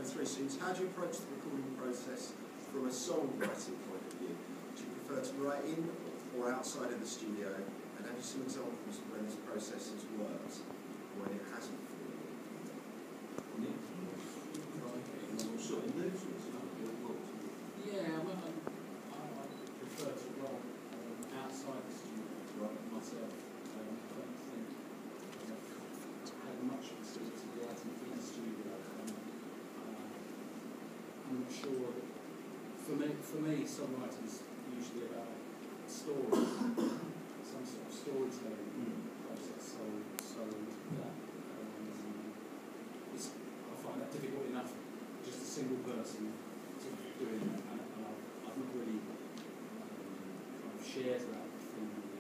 over 3 students. How do you approach the recording process from a songwriting point of view? Do you prefer to write in or outside of the studio? And have you some examples of when this process has worked and when it hasn't for you? Yeah, I prefer to write outside the studio myself. I don't think I've had much experience of writing in the studio. I'm not sure. For me, songwriting is usually about stories, some sort of storytelling process. So that I find that difficult enough. Just a single person doing that, and I've not really kind of shared that thing